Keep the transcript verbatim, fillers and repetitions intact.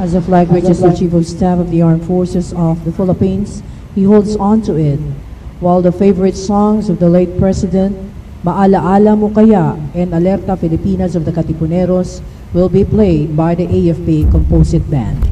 As the flag reaches the Chief of Staff of the Armed Forces of the Philippines, he holds on to it, while the favorite songs of the late President, Maalaala Mo Kaya and Alerta Filipinas of the Katipuneros, will be played by the A F P Composite Band.